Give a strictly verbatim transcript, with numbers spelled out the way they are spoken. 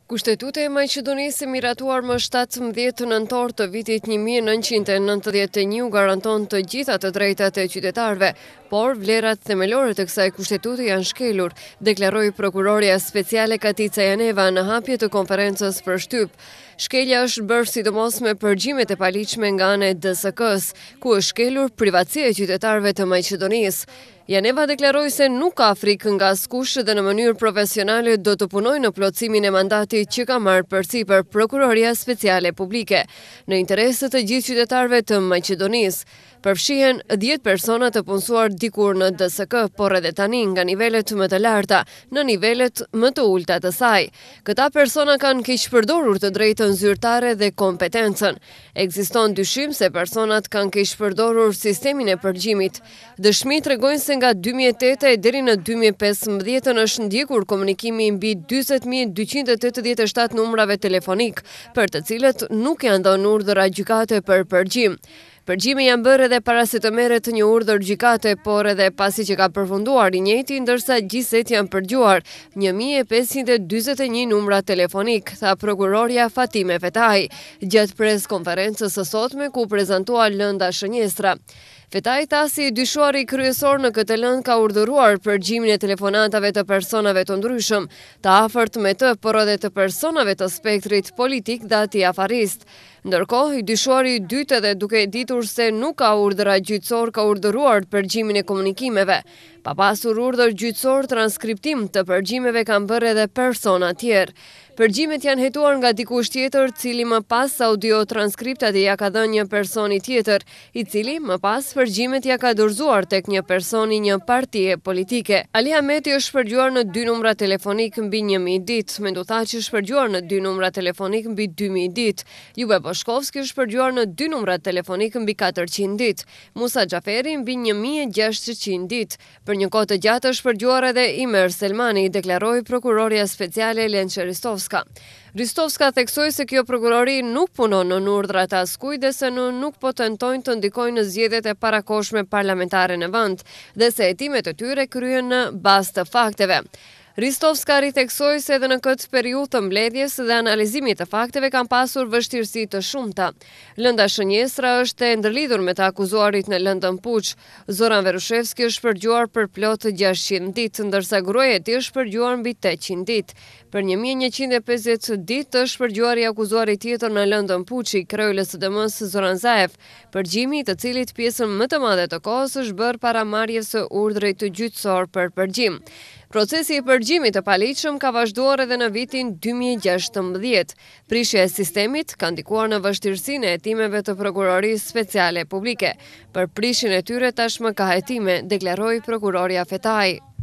Kushtetuta e Maqedonisë miratuar më shtatëmbëdhjetë nëntor të vitit një mijë e nëntëqind e nëntëdhjetë e një garanton të gjitha të drejtat e qytetarëve, por vlerat themelore të kësaj kushtetuti janë shkelur, deklaroi prokuroria speciale Katica Janeva në hapje të konferencës për shtyp. Shkelja është bërë sidomos me përgjimet e paligjshme nga ana e D S K-s, ku është shkelur privatësia e qytetarëve të Maqedonisë. Janeva deklaroi se nuk ka frikë nga askush dhe në mënyrë profesionale do të punojë në plotësimin e mandatit që ka marrë përsipër Prokuroria Speciale Publike, në interes të gjithë qytetarëve të Maqedonisë. Përfshihen dhjetë persona të punësuar dikur në D S K, por edhe tani nga nivelet më të larta në nivelet më të ulta të saj. Këta persona kanë keq përdorur të drejtën zyrtare dhe kompetencën. Ekziston dyshim se personat kanë keq përdorur sistemin e përgjimit. Dëshmi tregojnë se nga dy mijë e tetë deri në dy mijë e pesëmbëdhjetë është ndjekur komunikimi mbi dyzet mijë dyqind e tetëdhjetë e shtatë numrave telefonik, për të cilët nuk janë dhënë urdhra gjykate për përgjim. Përgjimi janë bërë edhe para se të merret një urdhër gjykate, por edhe pasi që ka përfunduar i njëjti, ndërsa gjithsej janë përgjuar një mijë e pesëqind e dyzet e një numra telefonik, tha prokuroria Fatime Fetaj, gjatë pres konferencës së sotme ku prezantua lënda shënjestra. Fetaj tha si dyshuari kryesor në këtë lëndë ka urdhëruar përgjimin e telefonatave të personave të ndryshëm, të afërt me të, por edhe të personave të spektrit politik dhe atij afarist. Ndërkohë, i dyshuari i dytë edhe duke ditur se nuk ka urdhëra gjyqësor ka urdhëruar përgjimin e komunikimeve. Pa pasur urdhër gjyqësor, transkriptim të përgjimeve kanë bërë edhe persona tjerë. Përgjimet janë hetuar nga dikush tjetër, cili më pas audio transkriptat ja ka dhënë një personi tjetër, i cili më pas përgjimet ja ka dorëzuar tek një personi një partie politike. Ali Ahmeti është shpërgjuar në dy numra telefonik mbi një mijë ditë, Menduthaçi është shpërgjuar në dy numra telefonik mbi dy mijë ditë, Jube Boshkovski është shpërgjuar në dy numra telefonik mbi katërqind ditë, Musa Xhaferi mbi një mijë e gjashtëqind ditë. Për një kohë të gjatë është shpërgjuar edhe Imer Selmani, deklaroi prokuroria speciale Lençe Ristovska. Ristovska theksoi se kjo prokurori nuk punon në urdhrat e askujt dhe se në nuk po tentojnë të ndikojnë në zgjedhjet e parakohshme parlamentare në vend, dhe se hetimet e tyre kryen në bazë të fakteve. Ristovska ritheksoi se edhe në këtë periudhë të mbledhjes dhe analizimit të fakteve kanë pasur vështirësi të shumta. Lënda shënjestra është e ndërlidhur me të akuzuarit në lëndën Puç. Zoran Verushevski është shpërgjuar për plot gjashtëqind ditë, ndërsa gruaja e tij është shpërgjuar mbi tetëqind ditë. Për një mijë e njëqind e pesëdhjetë ditë është shpërgjuar i akuzuari tjetër në lëndën Puçi, kreu L S D M-s Zoran Zaev, përgjimi i të cilit pjesën më të madhe të kohës është bërë para marrjes së urdhrit të gjyqësor për përgjim. Procesi i përgjimit të paligjshëm ka vazhduar edhe në vitin dy mijë e gjashtëmbëdhjetë. Prishja e sistemit ka ndikuar në vështirësinë e hetimeve të Prokurorisë Speciale Publike. Për prishjen e tyre tashmë ka hetime, deklaroi prokuroria Fetaj.